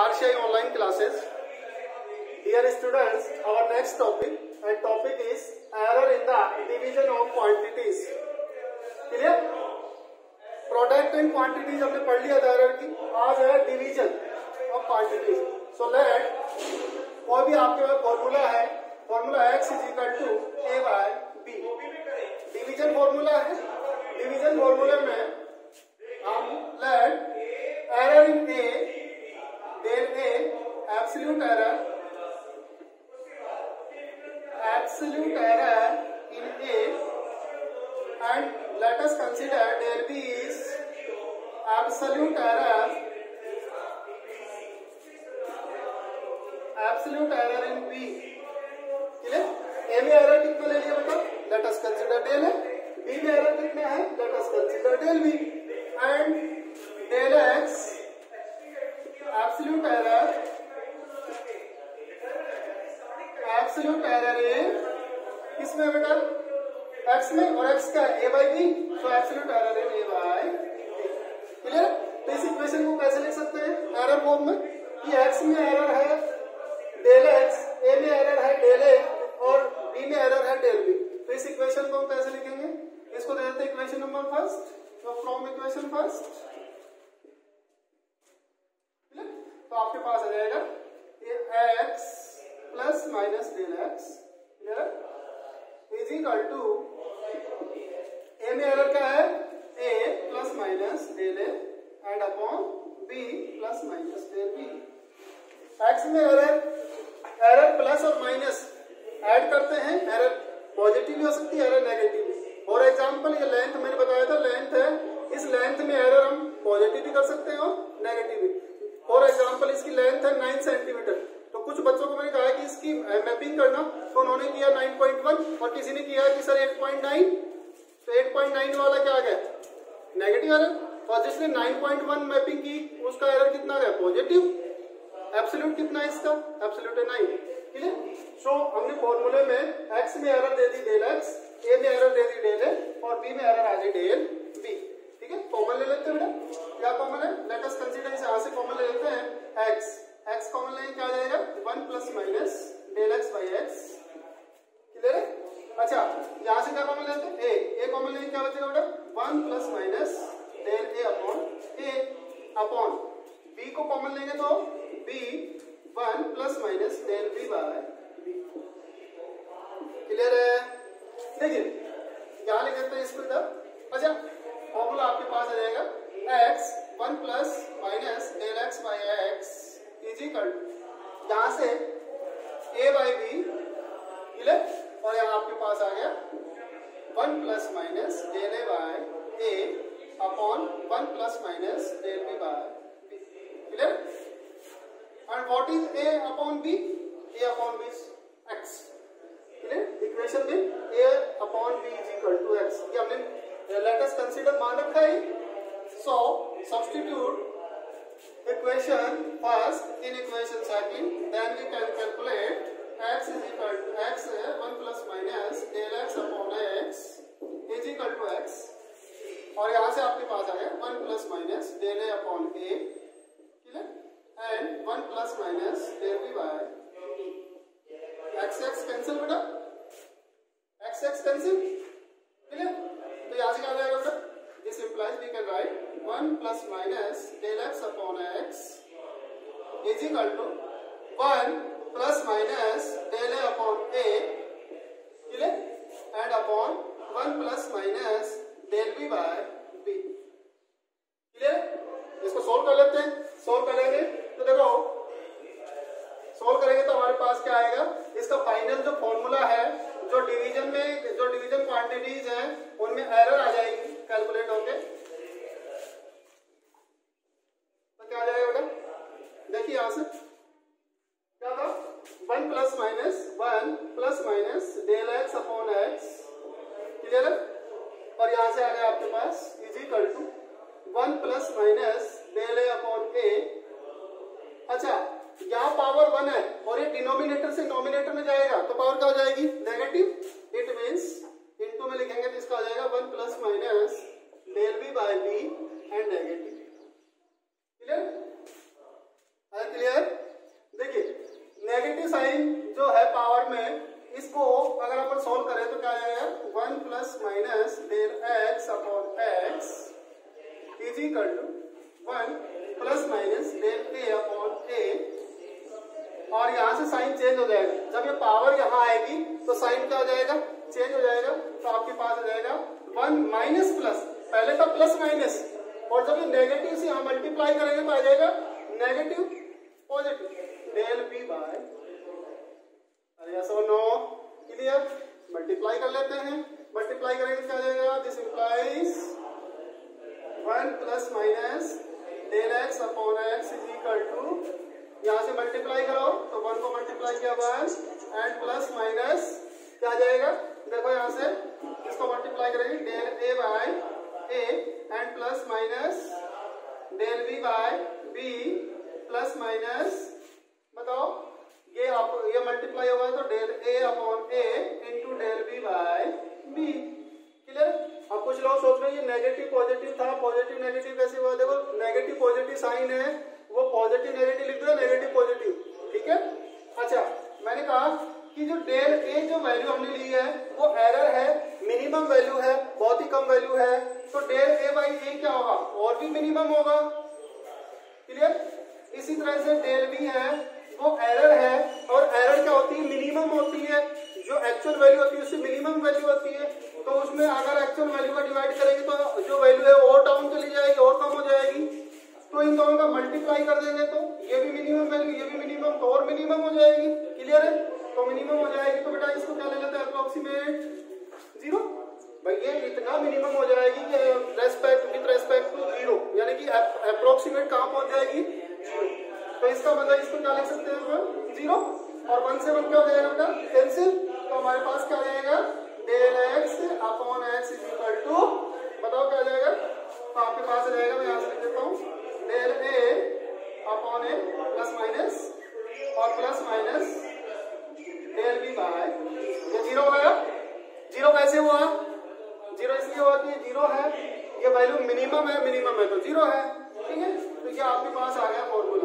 RCI online classes. Dear students, our next topic is error in the division of quantities. Clear? Product and quantities हमने पढ़ लिया था error की. आज है division of quantities. So let कोई भी आपके पास फॉर्मूला है, formula x is equal to a by b. Division formula है. डिवीजन फॉर्मूले में हम let error in a then a absolute error in a and let us consider there b is absolute error in b. clear? a में error कितना ले लिया बताओ? let us consider del है. b में error कितना है? let us consider del b and del x absolute error है किसमें बेटा? x में, और x का a by b, तो absolute error है a by b. क्लियर? तो इस इक्वेशन को कैसे लिख सकते हैं एरर फॉर्म में कि x में एरर है डेल x, a में एरर है डेल a और b में एरर है डेल b. तो इस इक्वेशन को हम कैसे लिखेंगे? इसको दे देते हैं इक्वेशन नंबर फर्स्ट. तो फ्रॉम इक्वेशन फर्स्ट तो आपके पास आ जाएगा ये x plus minus del x is equal to a में एरर क्या है? a plus minus del a and upon b plus minus del b. x में एरर प्लस और माइनस ऐड करते हैं. एरर पॉजिटिव भी हो सकती है, एरर नेगेटिव भी. फॉर एग्जांपल ये लेंथ मैंने बताया था, लेंथ है, इस लेंथ में एरर हम पॉजिटिव भी कर सकते हैं और नेगेटिव भी. फॉर एग्जांपल इसकी लेंथ है 9 सेंटीमीटर. तो कुछ बच्चों को मैंने कहा कि इसकी मैपिंग करना, तो उन्होंने किया 9.1 और किसी ने किया कि सर 8.9. तो 8.9 वाला क्या आ गया? Negative error. और जिसने 9.1 मैपिंग की उसका एरर कितना गया? पॉजिटिव. एब्सोल्यूट कितना है इसका? एब्सोल्यूट है 9. क्लियर? सो हमने फॉर्मूले में x में एरर दे दी डेल x, a में एरर दे दी डेल a और b में एरर आ गई डेल b. ठीक है, कॉमन ले लेते हैं बेटा. क्या कॉमन है? लेट अस कंसीडर, इसे यहां से कॉमन ले लेते हैं x कॉमन लेंगे क्या आ जाएगा? 1 plus minus del x by x. Clear है? अच्छा, यहां से क्या कॉमन लेते हैं? a कॉमन लेंगे क्या बचेगा बेटा? 1 plus minus del a upon a upon b को कॉमन लेंगे तो b 1 plus minus del b by b. Clear है? देखिए यहां लिख देते हैं इसको इधर. अच्छा, फॉर्मूला आपके पास आ जाएगा x 1 plus minus del x by x is equal to यहां से a बाई b. क्लियर? और यहां आपके पास आ गया 1 plus minus del a by a upon 1 plus minus del b by b. Clear? And what is a upon b? a upon b is x. Clear? Equation में a upon b is equal to x. ये हमने let us consider मान रखा है. So substitute equation first in equation second, then we can calculate x is equal to x 1 plus minus del x upon x is equal to x. और यहाँ से आपके पास आया 1 plus minus del a upon a. Clear? And 1 plus minus del b by x cancel बेटा. x cancel. Clear? तो यहाँ से क्या आ जाएगा बेटा? This implies we can write 1 plus minus del x upon x is equal to 1 plus minus del a upon a. Clear? And upon 1 plus minus del b by b. Clear? इसको solve कर लेते हैं. Solve करेंगे तो देखो, solve करेंगे तो हमारे पास क्या आएगा? इसका फाइनल जो फॉर्मूला है, जो डिवीजन क्वांटिटीज है उनमें एरर आ जाएगी कैलकुलेट होके. तो क्या आ जाएगा बेटा? देखिए यहां से क्या था? 1 plus minus del x upon x. Clear है? और यहां से आ गया आपके पास is equal to 1 plus minus del a upon a. अच्छा, यहाँ पावर 1 है और ये डिनोमिनेटर से नोमिनेटर में जाएगा तो पावर क्या हो जाएगी? नेगेटिव. इट मीन्स इनटू में लिखेंगे तो इसका आ जाएगा 1 plus minus del b by b and negative. Clear? Clear? Negative sign जो है पावर में, इसको अगर अपन सोल्व करें तो क्या आएगा 1 plus minus del x upon x is equal to 1 plus minus del a upon a, और यहां से साइन चेंज हो जाएगा। जब ये पावर यहां आएगी तो साइन क्या हो जाएगा, चेंज हो जाएगा। तो आपके पास हो जाएगा 1 माइनस प्लस, पहले था प्लस माइनस, और जब ये नेगेटिव से हम मल्टीप्लाई करेंगे तो आ जाएगा negative positive del b by, yes और नो, क्लियर। मल्टीप्लाई कर लेते हैं, मल्टीप्लाई करेंगे क्या आ जाएगा, this implies 1 plus minus del x upon x is equal to, यहां से मल्टीप्लाई करो तो 1 को मल्टीप्लाई किया 1 एंड प्लस माइनस क्या आ जाएगा, देखो यहां से इसको मल्टीप्लाई करेंगे del a by a and plus minus del b by b plus minus, बताओ ये मल्टीप्लाई होगा तो del a upon a into del b by b, clear. अब कुछ लोग सोच रहे हैं ये नेगेटिव पॉजिटिव था, पॉजिटिव नेगेटिव कैसे हुआ, देखो नेगेटिव पॉजिटिव साइन है, वो पॉजिटिव नेगेटिव लिख दो, नेगेटिव पॉजिटिव, ठीक है। अच्छा, मैंने कहा कि जो डेल ए जो वैल्यू हमने ली है वो एरर है, मिनिमम वैल्यू है, बहुत ही कम वैल्यू है, तो डेल ए बाई ए क्या होगा, और भी मिनिमम होगा, क्लियर। इसी तरह से डेल बी है वो एरर है, और एरर क्या होती है, मिनिमम होती है, जो एक्चुअल वैल्यू होती है उससे मिनिमम वैल्यू होती है, तो उसमें अगर एक्चुअल वैल्यू का डिवाइड करेंगे तो जो वैल्यू है और डाउन चली जाएगी और कम हो जाएगी, तो इन दोनों का मल्टीप्लाई कर देंगे तो ये भी मिनिमम वैल्यू, ये भी मिनिमम, तो और मिनिमम हो जाएगी, क्लियर है। तो मिनिमम हो जाएगी तो बेटा इसको क्या ले लेते हैं, अप्रोक्सीमेट 0, भाई ये इतना मिनिमम हो जाएगी कि विद रेस्पेक्ट टू 0, यानी कि अप्रोक्सीमेट कहां पहुंच जाएगी 0, तो इसका मतलब इसको क्या लिख सकते हैं 0, और 1 से 1 क्या हो जाएगा बेटा, कैंसिल, तो हमारे पास क्या आ जाएगा del x upon x is equal to, बताओ क्या आ जाएगा, तो आपके पास आ जाएगा, मैं यहां से लिख देता हूं del a upon a plus minus और plus minus del b by, ये 0 हो गया। 0 कैसे हुआ, 0 इसलिए हुआ कि 0 है, ये वैल्यू मिनिमम है तो 0 है, ठीक है। तो ये आपके पास आ गया फॉर्मूला।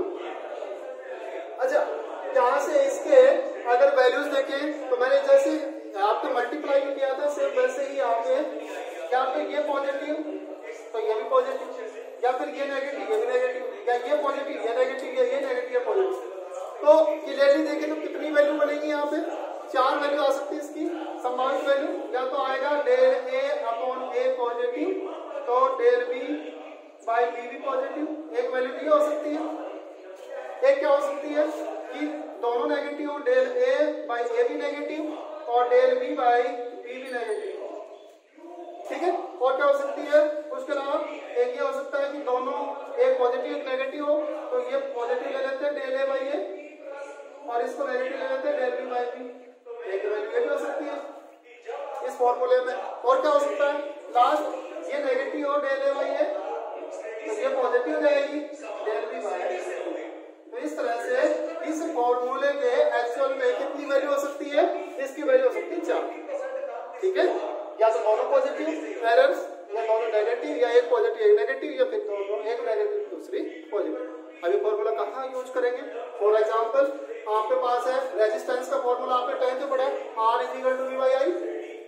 अच्छा, यहां से इसके अगर वैल्यूज देखें तो मैंने जैसे आपके मल्टीप्लाई भी किया था सेम वैसे ही यहाँ पे ये पॉजिटिव तो ये भी पॉजिटिव, या फिर ये नेगेटिव ये भी नेगेटिव, या ये पॉजिटिव ये नेगेटिव, या ये नेगेटिव ये पॉजिटिव, तो क्लियरली देखें तो कितनी वैल्यू बनेगी, यहाँ पे 4 वैल्यू आ सकती है इसकी संभावित वैल्यू, या तो आएगा del a upon a positive, तो डेल बी बाई बी भी पॉजिटिव, एक वैल्यू ये हो सकती है, एक क्या हो सकती है कि दोनों negative, del a by a भी नेगेटिव और डेल बी बाई बी भी नेगेटिव, ठीक है। और क्या हो सकती है, उसके अलावा एक ये हो सकता है कि दोनों एक पॉजिटिव एक नेगेटिव हो, तो ये पॉजिटिव ले लेते हैं डेल ए बाई ए और इसको नेगेटिव ले लेते हैं डेल बी बाई बी, एक वैल्यू ये भी हो सकती है इस फॉर्मूले में। और क्या हो सकता है, लास्ट ये नेगेटिव हो डेल ए बाई ए तो ये पॉजिटिव हो जाएगी डेल बी बाई ए, तो इस तरह से इस फॉर्मूले के एक्चुअल में कितनी वैल्यू हो सकती है, इसकी वैल्यू हो सकती है 4, ठीक है। या तो दोनों पॉजिटिव एरर्स, या दोनों नेगेटिव, या एक पॉजिटिव एक नेगेटिव, या फिर दोनों एक नेगेटिव दूसरी पॉजिटिव। अभी फॉर्मूला कहाँ यूज करेंगे, फॉर एग्जांपल आपके पास है रेजिस्टेंस का फॉर्मूला, आपने 10th में पढ़ा R equal to V by I,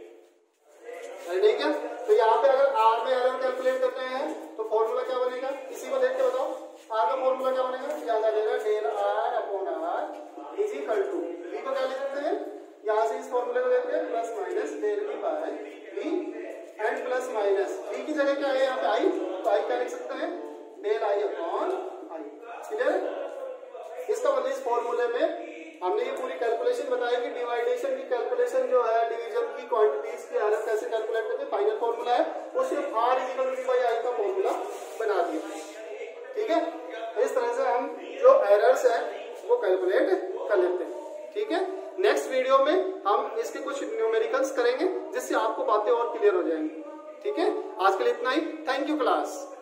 ठीक है। तो यहाँ पे अगर R में एरर कैलकुलेट करते हैं तो फॉर्मूला क्या बनेगा, इसी को देख के बताओ, R का फॉर्मूला क्या बनेगा, क्या बनेगा del R upon R is equal to, V को क्या लिख सकते हैं, यहाँ से इस फॉर्मूले को देखते हैं plus minus del b by b and plus minus b की जगह क्या है यहाँ पे आई, तो आई क्या लिख सकते हैं del I upon I, clear. इसका मतलब इस फॉर्मूले में हमने ये पूरी कैलकुलेशन बताई कि डिवाइडेशन की कैलकुलेशन जो है, डिवीजन की क्वांटिटीज की एरर कैसे कैलकुलेट करते हैं, फाइनल फॉर्मूला है वो सिर्फ R equal to V by I का फॉर्मूला बना दिया, ठीक है। इस तरह से हम जो एरर्स है वो कैलकुलेट कर लेते हैं, ठीक है। नेक्स्ट वीडियो में हम इसके कुछ न्यूमेरिकल्स करेंगे जिससे आपको बातें और क्लियर हो जाएंगी, ठीक है। आज के लिए इतना ही, थैंक यू क्लास।